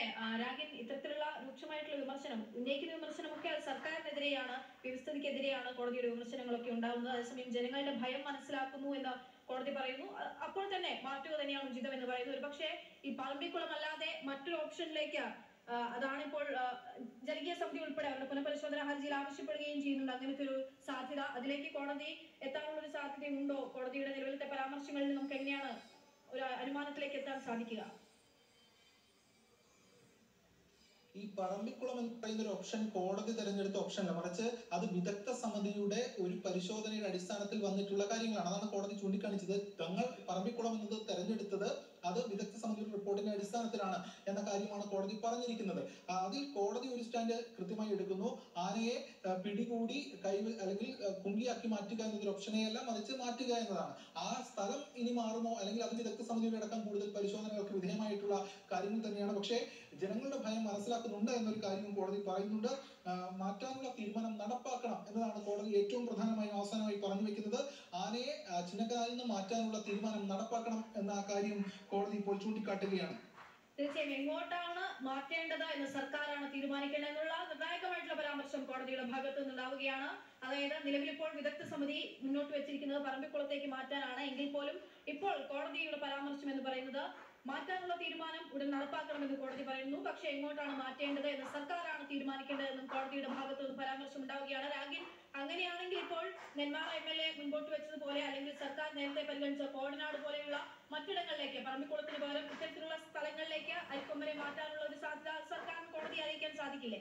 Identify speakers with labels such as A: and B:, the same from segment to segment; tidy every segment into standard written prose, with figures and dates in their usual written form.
A: രാഗിൻ ഇത്തരത്തിലുള്ള രൂക്ഷമായിട്ടുള്ള വിമർശനം ഉന്നയിക്കുന്ന വിമർശനമൊക്കെ സർക്കാരിനെതിരെയാണ്, വ്യവസ്ഥിതിക്കെതിരെയാണ് കോടതിയുടെ വിമർശനങ്ങളൊക്കെ ഉണ്ടാകുന്നത്. അതേസമയം ജനങ്ങളുടെ ഭയം മനസ്സിലാക്കുന്നു എന്ന് കോടതി പറയുന്നു. അപ്പോൾ തന്നെ മാറ്റുക തന്നെയാണ് ഉചിതം എന്ന് പറയുന്നു. ഒരു പക്ഷേ ഈ പറമ്പിക്കുളം അല്ലാതെ മറ്റൊരു ഓപ്ഷനിലേക്ക് അതാണിപ്പോൾ ജനകീയ സമിതി ഉൾപ്പെടെ അവരുടെ പുനഃപരിശോധന ഹർജിയിൽ ആവശ്യപ്പെടുകയും ചെയ്യുന്നുണ്ട്. അങ്ങനത്തെ ഒരു സാധ്യത, അതിലേക്ക് കോടതി എത്താനുള്ള ഒരു സാധ്യതയുണ്ടോ? കോടതിയുടെ നിലവിലത്തെ പരാമർശങ്ങളിൽ നമുക്ക് എങ്ങനെയാണ് ഒരു അനുമാനത്തിലേക്ക് എത്താൻ സാധിക്കുക?
B: ഈ പറമ്പിക്കുളം എന്ന് പറയുന്ന ഒരു ഓപ്ഷൻ കോടതി തെരഞ്ഞെടുത്ത ഓപ്ഷനല്ല, മറിച്ച് അത് വിദഗ്ധ സമിതിയുടെ ഒരു പരിശോധനയുടെ അടിസ്ഥാനത്തിൽ വന്നിട്ടുള്ള കാര്യങ്ങളാണ്. അതാണ് കോടതി ചൂണ്ടിക്കാണിച്ചത്. തങ്ങൾ പറമ്പിക്കുളം എന്നത് തെരഞ്ഞെടുത്തത് അത് വിദഗ്ധ സമിതിയുടെ റിപ്പോർട്ടിന്റെ അടിസ്ഥാനത്തിലാണ് എന്ന കാര്യമാണ് കോടതി പറഞ്ഞിരിക്കുന്നത്. അതിൽ കോടതി ഒരു സ്റ്റാൻഡ് കൃത്യമായി എടുക്കുന്നു. ആനയെ പിടികൂടി അല്ലെങ്കിൽ കുങ്കിയാക്കി മാറ്റുക എന്നതൊരു ഓപ്ഷനെയല്ല, മറിച്ച് മാറ്റുക എന്നതാണ്. ആ സ്ഥലം ഇനി മാറുമോ അല്ലെങ്കിൽ അത് വിദഗ്ധ സമിതിയുടെ അടക്കം കൂടുതൽ പരിശോധനകൾക്ക് വിധേയമായിട്ടുള്ള കാര്യങ്ങൾ തന്നെയാണ്. പക്ഷേ ജനങ്ങളുടെ ഭയം മനസ്സിലാക്കുന്നുണ്ട് എന്നൊരു കാര്യവും കോടതി പറയുന്നുണ്ട്. മാറ്റാനുള്ള തീരുമാനം നടപ്പാക്കണം എന്നതാണ് കോടതി ഏറ്റവും പ്രധാനമായി അവസാനമായി പറഞ്ഞു വെക്കുന്നത്. ആനയെ ചിന്നക്കനാലിൽ നിന്ന് മാറ്റാനുള്ള തീരുമാനം നടപ്പാക്കണം എന്ന കാര്യം കോടതി ഇപ്പോൾ ചൂണ്ടിക്കാട്ടുകയാണ്.
A: തീർച്ചയായും എങ്ങോട്ടാണ് മാറ്റേണ്ടത് എന്ന് സർക്കാരാണ് തീരുമാനിക്കേണ്ടത് എന്നുള്ള നിർണായകമായിട്ടുള്ള പരാമർശം കോടതിയുടെ ഭാഗത്ത് നിന്നുണ്ടാവുകയാണ്. അതായത് നിലവിലിപ്പോൾ വിദഗ്ധ സമിതി മുന്നോട്ട് വെച്ചിരിക്കുന്നത് പറമ്പിക്കുളത്തേക്ക് മാറ്റാനാണ്. എങ്കിൽ പോലും ഇപ്പോൾ കോടതിയുടെ പരാമർശം എന്ന് പറയുന്നത് മാറ്റാനുള്ള തീരുമാനം ഉടൻ നടപ്പാക്കണമെന്ന് കോടതി പറയുന്നു. പക്ഷെ എങ്ങോട്ടാണ് മാറ്റേണ്ടത് എന്ന് സർക്കാരാണ് തീരുമാനിക്കേണ്ടതെന്നും കോടതിയുടെ ഭാഗത്ത് നിന്ന് പരാമർശം ഉണ്ടാവുകയാണ്. രാഗിൻ, അങ്ങനെയാണെങ്കിൽ ഇപ്പോൾ നെന്മാറ MLA മുൻപോട്ട് വെച്ചതുപോലെ അല്ലെങ്കിൽ സർക്കാർ നേരത്തെ പരിഗണിച്ച കോടനാട് പോലെയുള്ള മറ്റിടങ്ങളിലേക്ക്, പറമ്പിക്കുളത്തിന് പകരം ഇത്തരത്തിലുള്ള സ്ഥലങ്ങളിലേക്ക് അരിക്കൊമ്പനെ മാറ്റാനുള്ള ഒരു സാധ്യത സർക്കാരിന് കോടതിയെ അറിയിക്കാൻ സാധിക്കില്ലേ?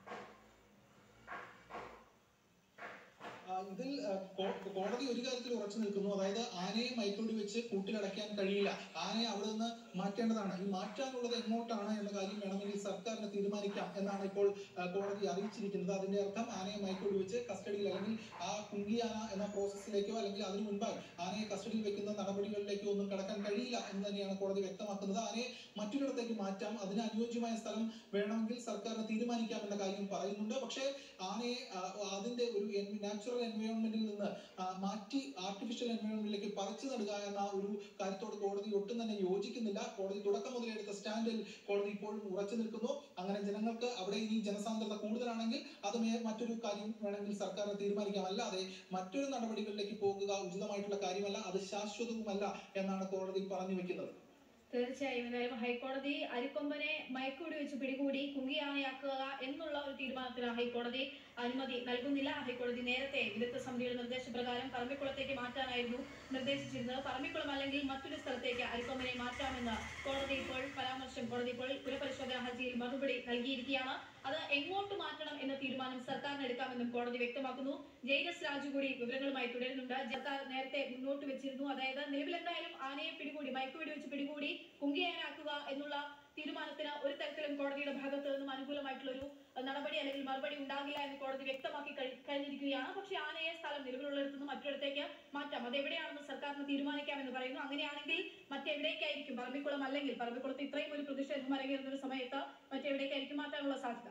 B: ഇതിൽ കോടതി ഒരു കാര്യത്തിൽ ഉറച്ചു നിൽക്കുന്നു. അതായത് ആനയെ മയക്കുവെടി വെച്ച് കൂട്ടിലടയ്ക്കാൻ കഴിയില്ല, ആനയെ അവിടെ നിന്ന് മാറ്റേണ്ടതാണ്. ഈ മാറ്റാനുള്ളത് എങ്ങോട്ടാണ് എന്ന കാര്യം വേണമെങ്കിൽ സർക്കാരിന് തീരുമാനിക്കാം എന്നാണ് ഇപ്പോൾ കോടതി അറിയിച്ചിരിക്കുന്നത്. അതിന്റെ അർത്ഥം ആനയെ മയക്കുവെടി വെച്ച് കസ്റ്റഡിയിൽ അല്ലെങ്കിൽ ആ കുങ്കിയാന എന്ന പ്രോസസ്സിലേക്കോ അല്ലെങ്കിൽ അതിനു മുൻപായി ആനയെ കസ്റ്റഡിയിൽ വെക്കുന്ന നടപടികളിലേക്കോ ഒന്നും കടക്കാൻ കഴിയില്ല എന്ന് തന്നെയാണ് കോടതി വ്യക്തമാക്കുന്നത്. ആനയെ മറ്റൊരിടത്തേക്ക് മാറ്റാം, അതിന് അനുയോജ്യമായ സ്ഥലം വേണമെങ്കിൽ സർക്കാരിന് തീരുമാനിക്കാം എന്ന കാര്യം പറയുന്നുണ്ട്. പക്ഷേ ആനയെ അതിന്റെ ഒരു നാച്ചുറൽ എൻവയോൺമെന്റിൽ നിന്ന് മാറ്റി ആർട്ടിഫിഷ്യൽ എൻവയോൺമെന്റിലേക്ക് പറിച്ചു നടുക എന്ന ഒരു കാര്യത്തോട് കോടതി ഒട്ടും തന്നെ യോജിക്കുന്നില്ല. കോടതി തുടക്കം മുതലേ എടുത്ത സ്റ്റാൻഡിൽ കോടതി ഇപ്പോഴും ഉറച്ചു നിൽക്കുന്നു. അങ്ങനെ ജനങ്ങൾക്ക് അവിടെ ഇനി ജനസാന്ദ്രത കൂടുതലാണെങ്കിൽ അത് മറ്റൊരു കാര്യം വേണമെങ്കിൽ സർക്കാരിന് തീരുമാനിക്കാം, അല്ലാതെ മറ്റൊരു നടപടികളിലേക്ക് പോകുക ഉചിതമായിട്ടുള്ള കാര്യമല്ല, അത് ശാശ്വതവുമല്ല എന്നാണ് കോടതി പറഞ്ഞു വെക്കുന്നത്.
A: തീർച്ചയായും എന്തായാലും ഹൈക്കോടതി അരിക്കൊമ്പനെ മയക്കുവെടി വെച്ച് പിടികൂടി കുങ്കിയാനയാക്കുക എന്നുള്ള ഒരു തീരുമാനത്തിന് ഹൈക്കോടതി അനുമതി നൽകുന്നില്ല. ഹൈക്കോടതി നേരത്തെ വിദഗ്ധ സമിതിയുടെ നിർദ്ദേശപ്രകാരം പറമ്പിക്കുളത്തേക്ക് മാറ്റാനായിരുന്നു നിർദ്ദേശിച്ചിരുന്നത്. പറമ്പിക്കുളം അല്ലെങ്കിൽ മറ്റൊരു സ്ഥലത്തേക്ക് അരിക്കൊമ്പനെ മാറ്റാമെന്ന് കോടതി ഇപ്പോൾ പുനഃപരിശോധന ഹർജിയിൽ മറുപടി നൽകിയിരിക്കുകയാണ്. അത് എങ്ങോട്ട് മാറ്റണം എന്ന തീരുമാനം സർക്കാരിന് എടുക്കാമെന്നും കോടതി വ്യക്തമാക്കുന്നു. ജെയ്ഡസ് രാജു കൂടി വിവരങ്ങളുമായി തുടരുന്നുണ്ട്. സർക്കാർ നേരത്തെ മുന്നോട്ട് വെച്ചിരുന്നു, അതായത് നിലവിൽ എന്തായാലും ആനയെ പിടികൂടി മയക്കുവെടി വെച്ച് പിടികൂടി കുങ്കിയാനാക്കുക എന്നുള്ള തീരുമാനത്തിന് ഒരു തരത്തിലും കോടതിയുടെ ഭാഗത്ത് നിന്നും അനുകൂലമായിട്ടുള്ള ഒരു നടപടി അല്ലെങ്കിൽ മറുപടി ഉണ്ടാകില്ല എന്ന് കോടതി വ്യക്തമാക്കി കഴിഞ്ഞിരിക്കുകയാണ്. പക്ഷേ ആനയെ സ്ഥലം നിലവിലുള്ളിടത്തു നിന്ന് മറ്റൊരിടത്തേക്ക് മാറ്റാം, അതെവിടെയാണെന്ന് സർക്കാരിന് തീരുമാനിക്കാമെന്ന് പറയുന്നു. അങ്ങനെയാണെങ്കിൽ മറ്റെവിടേക്കായിരിക്കും, പറമ്പിക്കുളം അല്ലെങ്കിൽ പറമ്പിക്കുളത്ത് ഇത്രയും ഒരു പ്രതിഷേധം അരങ്ങേറുന്ന ഒരു സമയത്ത് മറ്റെവിടേക്കായിരിക്കും മാറ്റാനുള്ള സാധ്യത?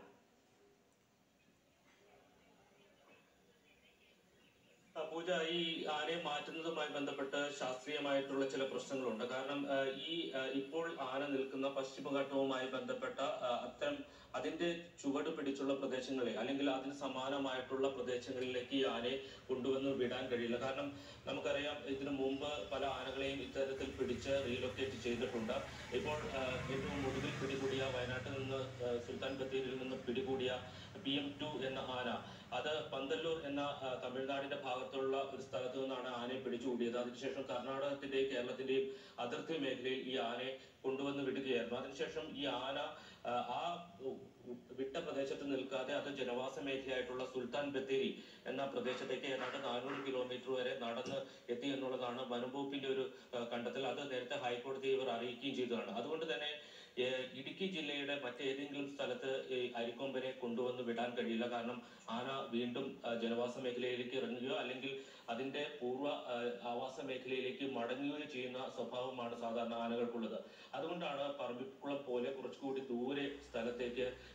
C: പൂജ, ഈ ആനയെ മാറ്റുന്നതുമായി ബന്ധപ്പെട്ട് ശാസ്ത്രീയമായിട്ടുള്ള ചില പ്രശ്നങ്ങളുണ്ട്. കാരണം ഇപ്പോൾ ആന നിൽക്കുന്ന പശ്ചിമഘട്ടവുമായി ബന്ധപ്പെട്ട അതിന്റെ ചുവട് പിടിച്ചുള്ള പ്രദേശങ്ങളെ അല്ലെങ്കിൽ അതിന് സമാനമായിട്ടുള്ള പ്രദേശങ്ങളിലേക്ക് ഈ ആനയെ കൊണ്ടുവന്ന് വിടാൻ കഴിയില്ല. കാരണം നമുക്കറിയാം, ഇതിനു മുമ്പ് പല ആനകളെയും ഇത്തരത്തിൽ പിടിച്ച് റീലൊക്കേറ്റ് ചെയ്തിട്ടുണ്ട്. ഇപ്പോൾ ഏറ്റവും ഒടുവിൽ പിടികൂടിയ വയനാട്ടിൽ നിന്ന് സുൽത്താൻ ബത്തേരിയിൽ നിന്ന് പിടികൂടിയ PM2 എന്ന ആന, അത് പന്തല്ലൂർ എന്ന തമിഴ്നാടിന്റെ ഭാഗത്തുള്ള ഒരു സ്ഥലത്തു നിന്നാണ് ആനയെ പിടിച്ചുകൂടിയത്. അതിനുശേഷം കർണാടകത്തിന്റെയും കേരളത്തിന്റെയും അതിർത്തി മേഖലയിൽ ഈ ആനയെ കൊണ്ടുവന്ന് വിടുകയായിരുന്നു. അതിനുശേഷം ഈ ആന ആ വിട്ട പ്രദേശത്ത് നിൽക്കാതെ അത് ജനവാസ മേഖലയായിട്ടുള്ള സുൽത്താൻ ബത്തേരി എന്ന പ്രദേശത്തേക്ക് ഏതാണ്ട് 400 കിലോമീറ്റർ വരെ നടന്ന് എത്തി എന്നുള്ളതാണ് വനംവകുപ്പിന്റെ ഒരു കണ്ടെത്തൽ. അത് നേരത്തെ ഹൈക്കോടതിയെ ഇവർ അറിയിക്കുകയും ചെയ്തതാണ്. അതുകൊണ്ട് തന്നെ ഇടുക്കി ജില്ലയുടെ മറ്റേതെങ്കിലും സ്ഥലത്ത് അരിക്കൊമ്പനെ കൊണ്ടുവന്ന് വിടാൻ കഴിയില്ല. കാരണം ആന വീണ്ടും ജനവാസ മേഖലയിലേക്ക് ഇറങ്ങുകയോ അല്ലെങ്കിൽ അതിന്റെ പൂർവ്വ ആവാസ മേഖലയിലേക്ക് മടങ്ങുകയോ ചെയ്യുന്ന സ്വഭാവമാണ് സാധാരണ ആനകൾക്കുള്ളത്. അതുകൊണ്ടാണ് പറമ്പിക്കുളം പോലെ കുറച്ചുകൂടി ദൂരെ സ്ഥലത്തേക്ക് ഈ ആന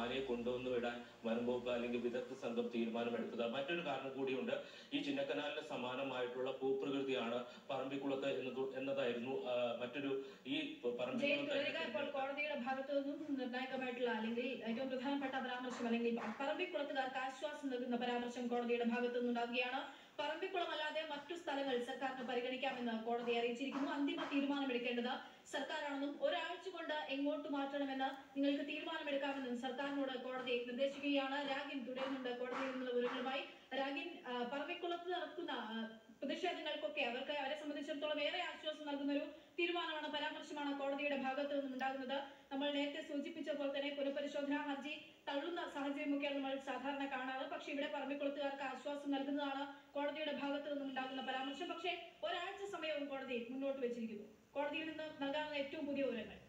C: ആനയെ കൊണ്ടുവന്നു വിടാൻ വനംവകുപ്പ് അല്ലെങ്കിൽ വിദഗ്ധ സംഘം തീരുമാനമെടുത്തത്. മറ്റൊരു കാരണം കൂടിയുണ്ട്. ഈ ചിന്നക്കനാലിന് സമാനമായിട്ടുള്ള ഭൂപ്രകൃതിയാണ് പറമ്പിക്കുളത്ത് എന്നതായിരുന്നു മറ്റൊരു ഈ
A: ഇപ്പോൾ കോടതിയുടെ ഭാഗത്തു നിന്നും നിർണായകമായിട്ടുള്ള അല്ലെങ്കിൽ ഏറ്റവും പ്രധാനപ്പെട്ട പരാമർശം അല്ലെങ്കിൽ പറമ്പിക്കുളത്തുകാർക്ക് ആശ്വാസം നൽകുന്ന പരാമർശം കോടതിയുടെ ഭാഗത്തു നിന്നുണ്ടാവുകയാണ്. പറമ്പിക്കുളം അല്ലാതെ മറ്റു സ്ഥലങ്ങൾ സർക്കാരിന് പരിഗണിക്കാമെന്ന് കോടതി അറിയിച്ചിരിക്കുന്നു. അന്തിമ തീരുമാനമെടുക്കേണ്ടത് സർക്കാരാണെന്നും ഒരാഴ്ച കൊണ്ട് എങ്ങോട്ട് മാറ്റണമെന്ന് നിങ്ങൾക്ക് തീരുമാനമെടുക്കാമെന്നും സർക്കാരിനോട് കോടതി നിർദ്ദേശിക്കുകയാണ്. രാഗിൻ തുടരുന്നുണ്ട് കോടതിയിൽ നിന്നുള്ള വിവരങ്ങളുമായി. രാഗിൻ, പറമ്പിക്കുളത്ത് നടക്കുന്ന പ്രതിഷേധങ്ങൾക്കൊക്കെ അവരെ സംബന്ധിച്ചിടത്തോളം ഏറെ ആശ്വാസം നൽകുന്ന ഒരു തീരുമാനമാണ്, പരാമർശമാണ് കോടതിയുടെ ഭാഗത്തു നിന്നും ഉണ്ടാകുന്നത്. നമ്മൾ നേരത്തെ സൂചിപ്പിച്ച പോലെ തന്നെ പുനഃപരിശോധനാ ഹർജി തള്ളുന്ന സാഹചര്യമൊക്കെയാണ് നമ്മൾ സാധാരണ കാണാറ്. പക്ഷെ ഇവിടെ പറമ്പിക്കുളത്തുകാർക്ക് ആശ്വാസം നൽകുന്നതാണ് കോടതിയുടെ ഭാഗത്തു നിന്നും ഉണ്ടാകുന്ന പരാമർശം. പക്ഷേ ഒരാഴ്ച സമയവും കോടതി മുന്നോട്ട് വെച്ചിരിക്കുന്നു. കോടതിയിൽ നിന്ന് നൽകാവുന്ന ഏറ്റവും പുതിയ വിവരങ്ങൾ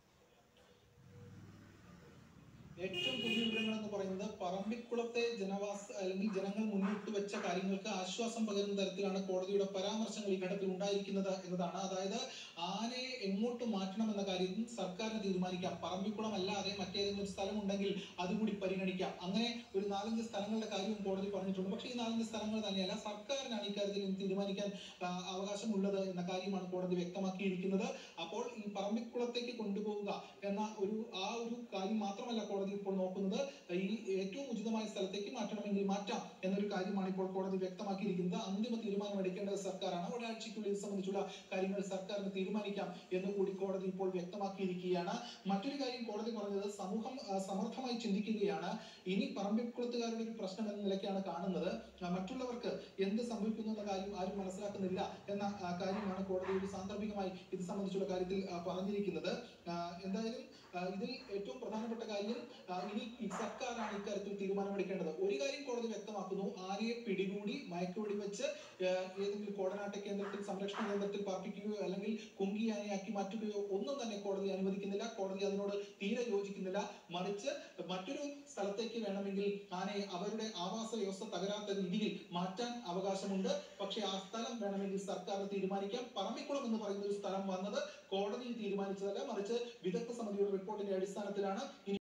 B: എന്ന് പറയുന്നത് പറമ്പിക്കുളത്തെ അല്ലെങ്കിൽ ജനങ്ങൾ മുന്നോട്ട് വെച്ച കാര്യങ്ങൾക്ക് ആശ്വാസം പകരുന്ന തരത്തിലാണ് കോടതിയുടെ പരാമർശങ്ങൾ ഈ ഘട്ടത്തിൽ ഉണ്ടായിരിക്കുന്നത് എന്നതാണ്. അതായത് ആനയെ എങ്ങോട്ട് മാറ്റണം എന്ന കാര്യം സർക്കാരിന് തീരുമാനിക്കാം. പറമ്പിക്കുളം അല്ലാതെ മറ്റേതെങ്കിലും സ്ഥലം ഉണ്ടെങ്കിൽ അതുകൂടി പരിഗണിക്കാം. അങ്ങനെ ഒരു 4-5 സ്ഥലങ്ങളുടെ കാര്യവും കോടതി പറഞ്ഞിട്ടുണ്ട്. പക്ഷേ ഈ 4-5 സ്ഥലങ്ങൾ തന്നെയല്ല, സർക്കാരിനാണ് ഇക്കാര്യത്തിൽ തീരുമാനിക്കാൻ അവകാശമുള്ളത് എന്ന കാര്യമാണ് കോടതി വ്യക്തമാക്കിയിരിക്കുന്നത്. അപ്പോൾ ഈ പറമ്പിക്കുളത്തേക്ക് കൊണ്ടുപോവുക എന്ന ഒരു കാര്യം മാത്രമല്ല കോടതി ഇപ്പോൾ നോക്കുന്നത്. ഈ ഏറ്റവും ഉചിതമായ സ്ഥലത്തേക്ക് മാറ്റണമെങ്കിൽ മാറ്റാം എന്നൊരു കാര്യമാണ് ഇപ്പോൾ കോടതി വ്യക്തമാക്കിയിരിക്കുന്നത്. അന്തിമ തീരുമാനം എടുക്കേണ്ടത് സർക്കാരാണ്. ഒരാഴ്ചയ്ക്കുള്ളിൽ ഇത് സംബന്ധിച്ചുള്ള കാര്യങ്ങൾ സർക്കാരിന് തീരുമാനിക്കാം എന്നുകൂടി കോടതി ഇപ്പോൾ വ്യക്തമാക്കിയിരിക്കുകയാണ്. മറ്റൊരു കാര്യം കോടതി പറഞ്ഞത്, സമൂഹം സമർത്ഥമായി ചിന്തിക്കുകയാണ്. ഇനി പറമ്പിക്കുളത്തുകാരുടെ ഒരു പ്രശ്നം എന്ന നിലയ്ക്കാണ് കാണുന്നത്. മറ്റുള്ളവർക്ക് എന്ത് സംഭവിക്കുന്നു എന്ന കാര്യം ആരും മനസ്സിലാക്കുന്നില്ല എന്ന കാര്യമാണ് കോടതി ഒരു സാന്ദർഭികമായി ഇത് സംബന്ധിച്ചുള്ള കാര്യത്തിൽ പറഞ്ഞിരിക്കുന്നത്. എന്തായാലും ഇതിൽ ഏറ്റവും പ്രധാനപ്പെട്ട കാര്യം, ഇനി സർക്കാരാണ് ഇക്കാര്യത്തിൽ തീരുമാനമെടുക്കേണ്ടത്. ഒരു കാര്യം കോടതി വ്യക്തമാക്കുന്നു, ആനയെ പിടികൂടി മയക്കുവെടി വെച്ച് ഏതെങ്കിലും കോടനാട്ട കേന്ദ്രത്തിൽ, സംരക്ഷണ കേന്ദ്രത്തിൽ പാർപ്പിക്കുകയോ അല്ലെങ്കിൽ കുങ്കിയാനയാക്കി മാറ്റുകയോ ഒന്നും തന്നെ കോടതി അനുവദിക്കുന്നില്ല. കോടതി അതിനോട് തീരെ യോജിക്കുന്നില്ല. മറിച്ച് മറ്റൊരു സ്ഥലത്തേക്ക് വേണമെങ്കിൽ ആനയെ അവരുടെ ആവാസ വ്യവസ്ഥ തകരാത്ത രീതിയിൽ മാറ്റാൻ അവകാശമുണ്ട്. പക്ഷേ ആ സ്ഥലം വേണമെങ്കിൽ സർക്കാരിന് തീരുമാനിക്കാം. പറമ്പിക്കുളം എന്ന് പറയുന്ന ഒരു സ്ഥലം വന്നത് കോടതി തീരുമാനിച്ചതല്ല, മറിച്ച് വിദഗ്ധ സമിതിയുടെ റിപ്പോർട്ടിന്റെ അടിസ്ഥാനത്തിലാണ്.